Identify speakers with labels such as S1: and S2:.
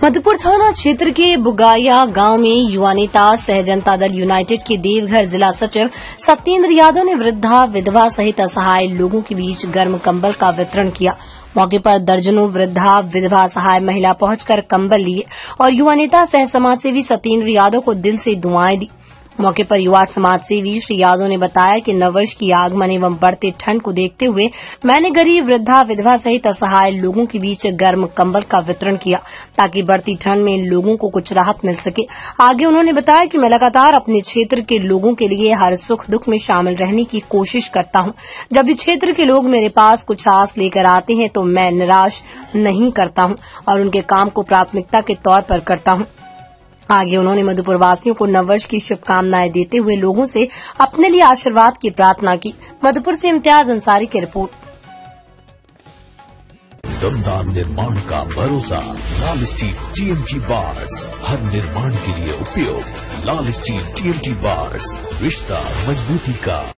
S1: मधुपुर थाना क्षेत्र के बुगाया गांव में युवा नेता सह जनता दल यूनाइटेड के देवघर जिला सचिव सत्येंद्र यादव ने वृद्धा विधवा सहित असहाय लोगों के बीच गर्म कंबल का वितरण किया। मौके पर दर्जनों वृद्धा विधवा असहाय महिला पहुंचकर कंबल लिए और युवा नेता सह समाजसेवी सत्येंद्र यादव को दिल से दुआएं दी। मौके पर युवा समाजसेवी श्री यादव ने बताया कि नववर्ष की आगमन एवं बढ़ते ठंड को देखते हुए मैंने गरीब वृद्धा विधवा सहित असहाय लोगों के बीच गर्म कंबल का वितरण किया ताकि बढ़ती ठंड में लोगों को कुछ राहत मिल सके। आगे उन्होंने बताया कि मैं लगातार अपने क्षेत्र के लोगों के लिए हर सुख दुख में शामिल रहने की कोशिश करता हूं। जब भी क्षेत्र के लोग मेरे पास कुछ आस लेकर आते हैं तो मैं निराश नहीं करता हूं और उनके काम को प्राथमिकता के तौर पर करता हूं। आगे उन्होंने मधुपुर वासियों को नववर्ष की शुभकामनाएं देते हुए लोगों से अपने लिए आशीर्वाद की प्रार्थना की। मधुपुर से इम्तियाज अंसारी की रिपोर्ट।
S2: दमदार निर्माण का भरोसा लाल स्टील TMT बार्स, हर निर्माण के लिए उपयोग। लाल स्टील TMT बार्स, रिश्ता मजबूती का।